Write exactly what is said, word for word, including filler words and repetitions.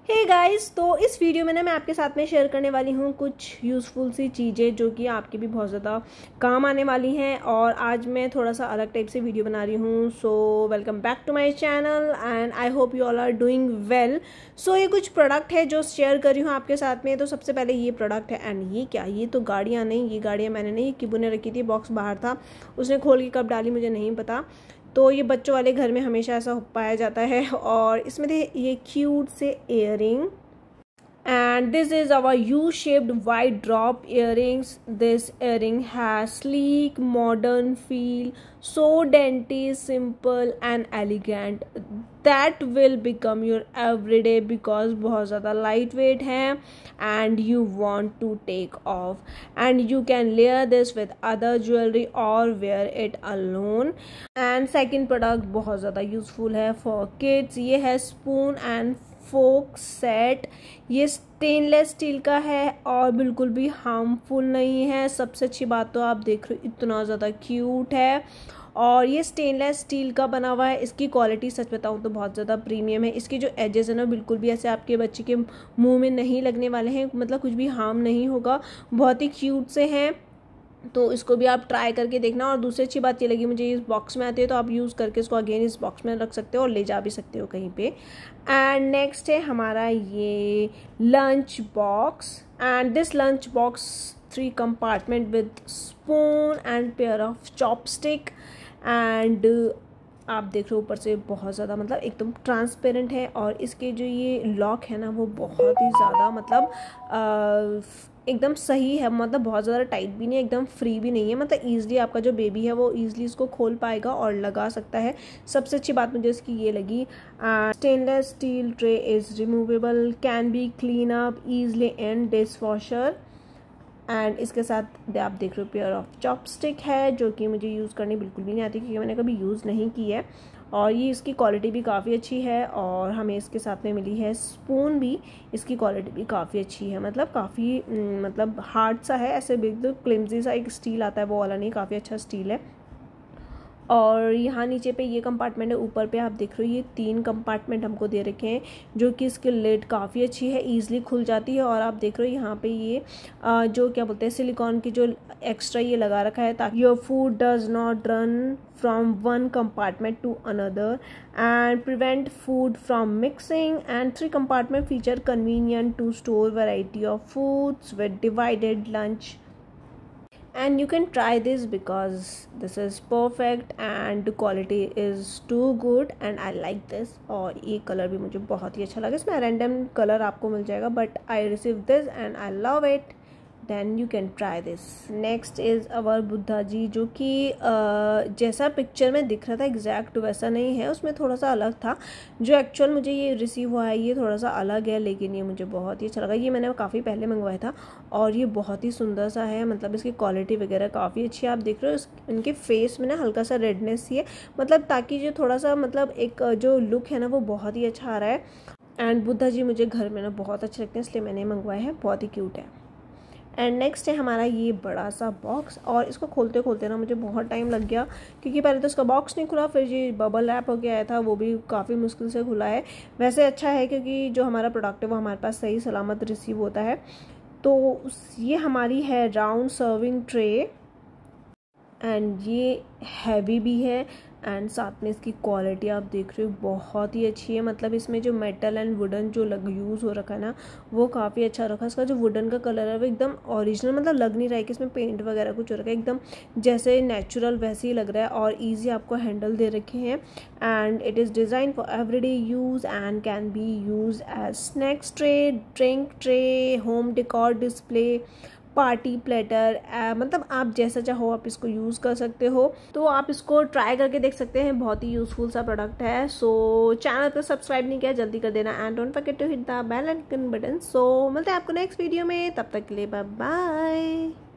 Hey guys, तो इस video में ना मैं आपके साथ में शेयर करने वाली हूँ कुछ यूज़फुल सी चीज़ें जो कि आपके भी बहुत ज़्यादा काम आने वाली हैं। और आज मैं थोड़ा सा अलग टाइप से वीडियो बना रही हूँ। So welcome back to my channel and I hope you all are doing well. So ये कुछ प्रोडक्ट है जो शेयर कर रही हूँ आपके साथ में। तो सबसे पहले ये प्रोडक्ट है एंड ये क्या, ये तो गाड़ियाँ नहीं, ये गाड़ियाँ मैंने नहीं, किबू ने रखी थी, बॉक्स बाहर था, उसने खोल के कब डाली मुझे नहीं पता। तो ये बच्चों वाले घर में हमेशा ऐसा पाया जाता है। और इसमें थे ये क्यूट से earring and this is our U-shaped wide drop earrings. This earring has sleek modern feel, so dainty, simple and elegant that will become your everyday because बहुत ज़्यादा lightweight है and you want to take off and you can layer this with other jewelry or wear it alone. And second product बहुत ज़्यादा useful है for kids, ये है spoon and fork set. ये stainless steel का है और बिल्कुल भी हार्मफुल नहीं है। सबसे अच्छी बात तो आप देख रहे हो इतना ज़्यादा क्यूट है और ये स्टेनलेस स्टील का बना हुआ है। इसकी क्वालिटी सच बताऊँ तो बहुत ज़्यादा प्रीमियम है। इसके जो एजेस है ना बिल्कुल भी ऐसे आपके बच्चे के मुंह में नहीं लगने वाले हैं, मतलब कुछ भी हार्म नहीं होगा, बहुत ही क्यूट से हैं। तो इसको भी आप ट्राई करके देखना। और दूसरी अच्छी बात ये लगी मुझे, इस बॉक्स में आती है तो आप यूज़ करके इसको अगेन इस बॉक्स में रख सकते हो और ले जा भी सकते हो कहीं पे। एंड नेक्स्ट है हमारा ये lunch box and this lunch box three compartment with spoon and pair of chopstick. And आप देख रहे हो ऊपर से बहुत ज़्यादा मतलब एकदम ट्रांसपेरेंट है और इसके जो ये लॉक है ना वो बहुत ही ज़्यादा मतलब आ, एकदम सही है, मतलब बहुत ज़्यादा टाइट भी नहीं है, एकदम फ्री भी नहीं है, मतलब ईजिली आपका जो बेबी है वो ईजिली इसको खोल पाएगा और लगा सकता है। सबसे अच्छी बात मुझे इसकी ये लगी, stainless steel tray is removable, can be clean up easily in dish washer. And इसके साथ आप देख रहे हो पेयर ऑफ चॉपस्टिक है जो कि मुझे यूज़ करनी बिल्कुल भी नहीं आती क्योंकि मैंने कभी यूज़ नहीं की है। और ये इसकी क्वालिटी भी काफ़ी अच्छी है और हमें इसके साथ में मिली है स्पून भी, इसकी क्वालिटी भी काफ़ी अच्छी है, मतलब काफ़ी मतलब हार्ड सा है, ऐसे बिल्कुल क्लिम्जी सा एक स्टील आता है वो वाला नहीं, काफ़ी अच्छा स्टील है। और यहाँ नीचे पे ये कंपार्टमेंट है, ऊपर पे आप देख रहे हो ये तीन कंपार्टमेंट हमको दे रखे हैं जो कि इसकी लिड काफ़ी अच्छी है, ईजिली खुल जाती है। और आप देख रहे हो यहाँ पे ये जो क्या बोलते हैं सिलिकॉन की जो एक्स्ट्रा ये लगा रखा है ताकि your food does not run from one compartment to another and prevent food from mixing. And three compartment feature convenient to store variety of foods with divided lunch and you can try this because this is perfect and quality is too good and I like this। और ये colour भी मुझे बहुत ही अच्छा लगा, इसमें random colour आपको मिल जाएगा but I receive this and I love it, then you can try this. Next is our Buddha ji जो कि जैसा पिक्चर में दिख रहा था एग्जैक्ट वैसा नहीं है, उसमें थोड़ा सा अलग था। जो एक्चुअल मुझे ये रिसीव हुआ है ये थोड़ा सा अलग है लेकिन ये मुझे बहुत ही अच्छा लगा। ये मैंने काफ़ी पहले मंगवाया था और ये बहुत ही सुंदर सा है, मतलब इसकी क्वालिटी वगैरह काफ़ी अच्छी है। आप देख रहे हो इनके फेस में ना हल्का सा रेडनेस ही है, मतलब ताकि जो थोड़ा सा मतलब एक जो लुक है ना वो बहुत ही अच्छा आ रहा है। एंड बुद्धा जी मुझे घर में ना बहुत अच्छे लगते हैं इसलिए मैंने मंगवाया है, बहुत ही क्यूट है। एंड नेक्स्ट है हमारा ये बड़ा सा बॉक्स और इसको खोलते खोलते ना मुझे बहुत टाइम लग गया क्योंकि पहले तो इसका बॉक्स नहीं खुला, फिर ये बबल रैप होके आया था वो भी काफ़ी मुश्किल से खुला है। वैसे अच्छा है क्योंकि जो हमारा प्रोडक्ट है वो हमारे पास सही सलामत रिसीव होता है। तो ये हमारी है राउंड सर्विंग ट्रे एंड ये हैवी भी है एंड साथ में इसकी क्वालिटी आप देख रहे हो बहुत ही अच्छी है, मतलब इसमें जो मेटल एंड वुडन जो लग यूज़ हो रखा है ना वो काफ़ी अच्छा रखा है। इसका जो वुडन का कलर है वो एकदम ओरिजिनल, मतलब लग नहीं रहा है कि इसमें पेंट वगैरह कुछ हो रखा है, एकदम जैसे नेचुरल वैसे ही लग रहा है। और ईजी आपको हैंडल दे रखे हैं and it is design for everyday use and can be use as snacks tray, drink tray, home decor display, party platter, मतलब आप जैसा चाहो आप इसको यूज़ कर सकते हो। तो आप इसको ट्राई करके देख सकते हैं, बहुत ही यूज़फुल सा प्रोडक्ट है। सो चैनल पर सब्सक्राइब नहीं किया जल्दी कर देना and don't forget to hit the bell icon button. So मिलते हैं आपको नेक्स्ट वीडियो में, तब तक के लिए बाय बाय।